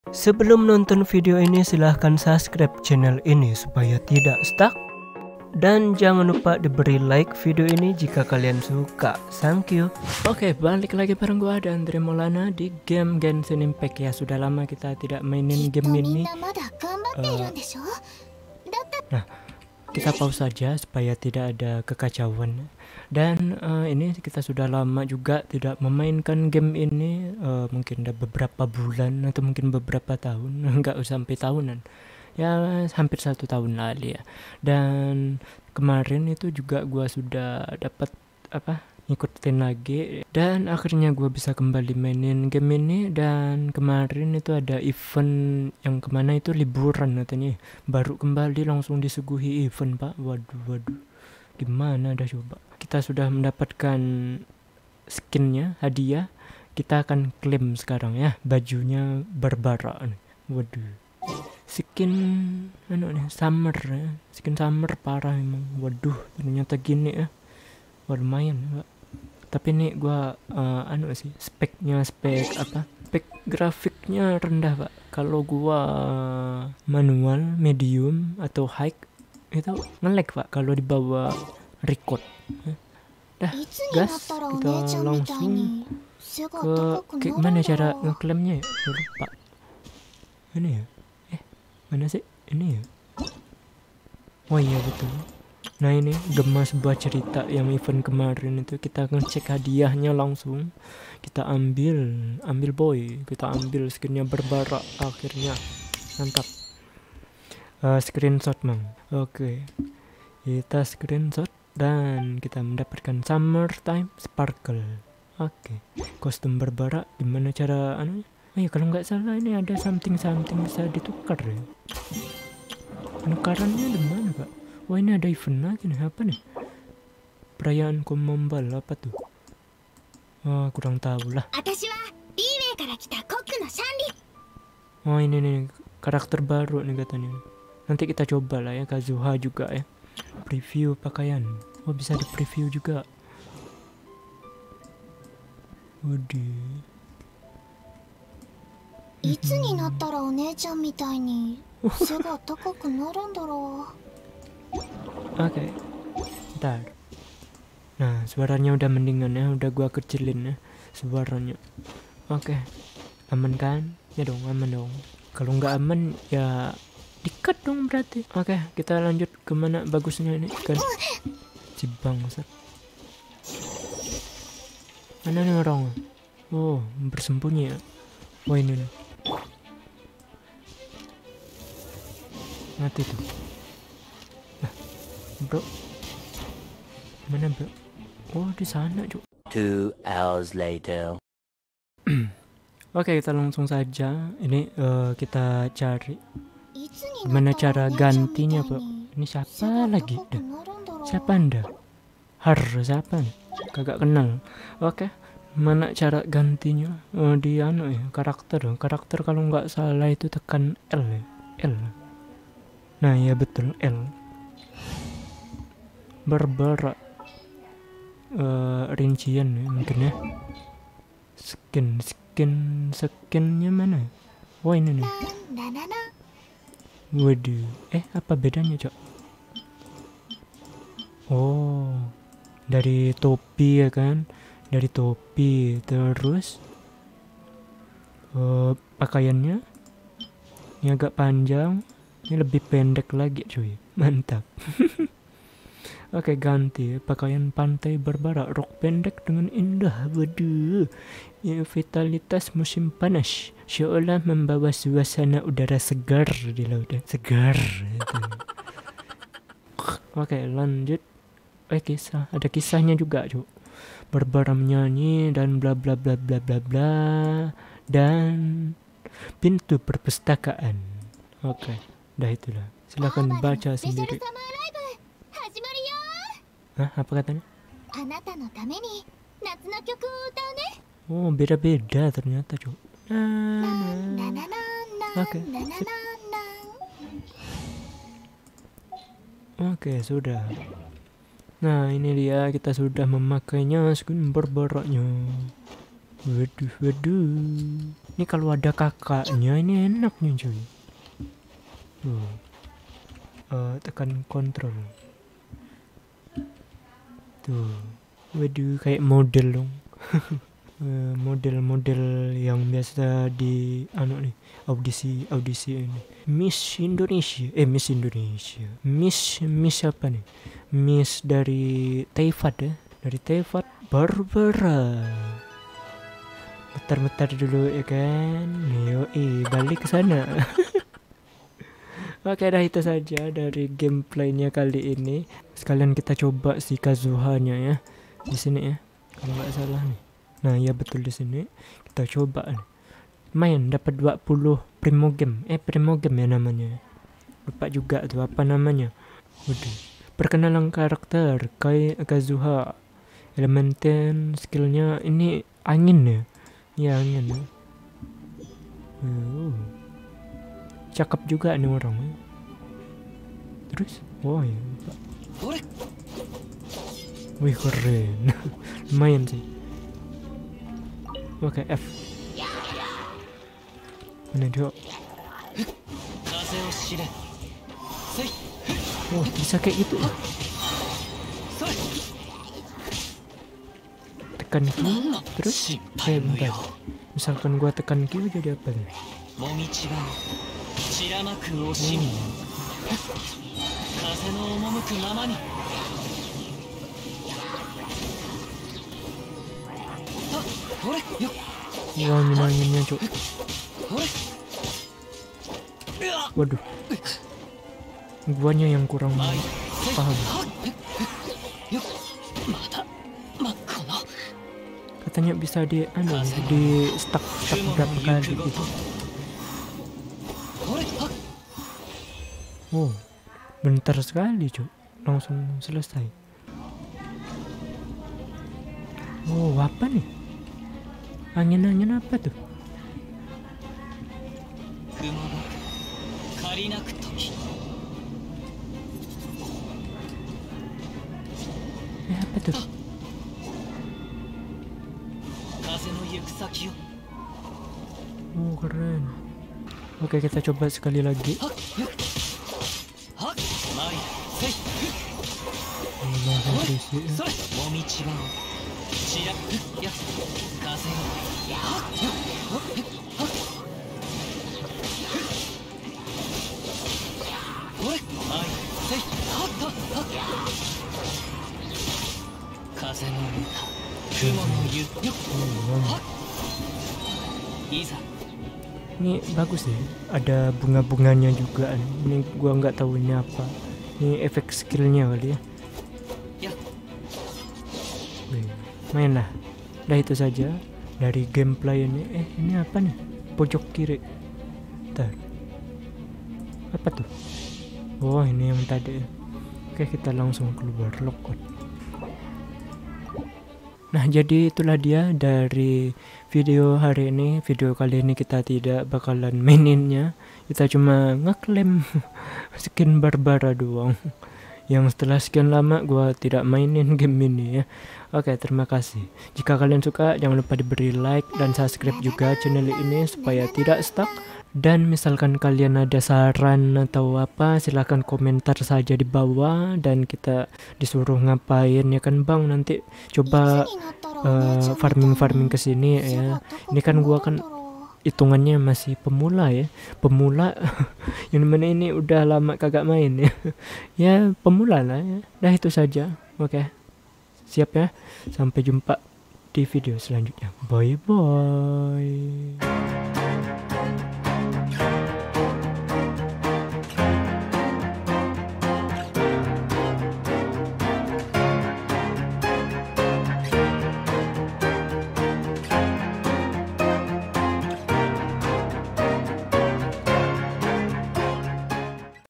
Sebelum nonton video ini silahkan subscribe channel ini supaya tidak stuck. Dan jangan lupa diberi like video ini jika kalian suka. Thank you. Oke, balik lagi bareng gua dan Andre Maulana di game Genshin Impact ya. Sudah lama kita tidak mainin game ini. Nah, kita pause saja supaya tidak ada kekacauan. Dan ini kita sudah lama juga tidak memainkan game ini. Mungkin udah beberapa bulan atau mungkin beberapa tahun. Enggak sampai tahunan. Ya hampir 1 tahun lalu ya. Dan kemarin itu juga gua sudah dapat ngikutin lagi, dan akhirnya gua bisa kembali mainin game ini. Dan kemarin itu ada event yang kemana itu liburan katanya, baru kembali langsung disuguhi event pak. Waduh, gimana dah coba. Kita sudah mendapatkan skinnya, hadiah. Kita akan klaim sekarang ya, bajunya Barbara nih. Waduh, skin summer ya. Skin summer parah emang. Waduh, ternyata gini ya. Wah, lumayan Pak. Tapi nih gua spek grafiknya rendah Pak. Kalau gua manual, medium atau high itu nge-lag Pak kalau dibawa record. Dah gas, kita langsung ke gimana cara ngeklaimnya ya? Lupa. Ini ya? Mana sih? Ini ya? Oh iya betul. Nah ini Gema sebuah cerita yang event kemarin itu. Kita ngecek hadiahnya langsung. Kita ambil boy. Kita ambil skinnya Barbara akhirnya. Mantap. Screenshot mang. Oke. Kita screenshot dan kita mendapatkan Summertime Sparkle. Oke. Kostum Barbara gimana cara Oh iya, kalau nggak salah ini ada something bisa ditukar ya. Penukarannya di mana Pak? Wah ini ada event lagi nih, apa nih? Perayaan Komombal apa tuh? Oh kurang tahu lah. Oh ini nih karakter baru nih katanya. Nanti kita coba lah ya, Kazuha juga ya. Preview pakaian. Oh bisa di preview juga. Waduh. Oke, ntar. Nah, suaranya udah mendingan ya, udah gua kecilin ya suaranya. Oke, aman kan? Ya dong, aman dong. Kalau nggak aman ya di-cut dong berarti. Oke, kita lanjut kemana bagusnya ini kan? Si bangsat. Mana nih orang? Oh, bersembunyi ya. Wah ini nih. Mati tuh. Nah, bro. Mana bro? Oh di sana cuk. 2 hours later. Oke, kita langsung saja. Ini kita cari gimana cara gantinya Pak. Ini siapa lagi dah? Siapa anda? Siapa nih? Kagak kenal. Oke, mana cara gantinya? Di ya karakter kalau nggak salah itu tekan L ya. L. Nah ya betul L. Barbara. Rincian ya mungkin ya. Skinnya mana? Wah ini nih. Waduh. Apa bedanya cok? Oh, dari topi ya kan? Dari topi terus pakaiannya ini agak panjang. Ini lebih pendek lagi cuy. Mantap. Oke, ganti pakaian pantai Barbara, rok pendek dengan indah. Waduh, ya, vitalitas musim panas seolah membawa suasana udara segar di lautan. Segar gitu. Oke, lanjut. Kisah, ada kisahnya juga cuy. Barbara menyanyi dan bla bla bla bla bla bla, dan pintu perpustakaan. Oke, dah itulah. Silakan baca sendiri. Hah, apa katanya? Oh, beda-beda ternyata, Cuk. Oke. Oke, sudah. Nah, ini dia kita sudah memakainya skin berbaraknya. Waduh, waduh. Ini kalau ada kakaknya ini enak nih cuy. Tuh. Tekan kontrol. Tuh. Waduh, kayak model dong. Model-model yang biasa di nih audisi ini. Miss Indonesia Miss apa nih, Miss dari Teyvat ya, dari Teyvat Barbara. Bentar dulu ya kan. Yoi, balik ke sana. Oke, dah itu saja dari gameplaynya kali ini. Sekalian kita coba si Kazuha-nya ya di sini ya, kalau nggak salah nih. Nah ya betul, di sini kita coba nih. Main dapat 20 primo game ya namanya. Lupa juga tuh apa namanya. Waduh. Perkenalan karakter Kazuha. Elemen skillnya ini angin ya. Ya angin ya. Cakep juga nih orang ya. Terus wah ya. Wih keren. Lumayan sih. Oke, F. Mana dia? Oh, bisa kayak gitu. Tekan Q, terus bentar. Misalkan gua tekan Q jadi apa nih? Wah, anginnya cok. Waduh, guanya yang kurang paham. Katanya bisa di stuck berapa kali gitu. Oh, bentar sekali cok, langsung selesai. Oh, apa nih? Angin apa tuh? Apa tuh? Oh, keren. Oke, kita coba sekali lagi. Ini bagus sih, ada bunga-bunganya juga. Ini gua nggak tahu ini apa. Ini efek skillnya kali ya. Main lah. Udah itu saja dari gameplay ini. Ini apa nih? Pojok kiri. Bentar. Apa tuh? Oh, ini yang tadi. Oke, kita langsung keluar logout. Nah, jadi itulah dia dari video hari ini. Video kali ini kita tidak bakalan maininnya. Kita cuma ngeklaim skin Barbara doang. Yang setelah sekian lama gua tidak mainin game ini ya. Oke, terima kasih. Jika kalian suka, jangan lupa diberi like dan subscribe juga channel ini supaya tidak stuck. Dan misalkan kalian ada saran atau apa, silahkan komentar saja di bawah. Dan kita disuruh ngapain ya kan bang, nanti coba farming kesini ya. Ini kan gua kan hitungannya masih pemula ya. Pemula yang mana ini udah lama kagak main ya. Ya pemula lah ya. Nah itu saja. Oke, siap ya. Sampai jumpa di video selanjutnya. Bye bye.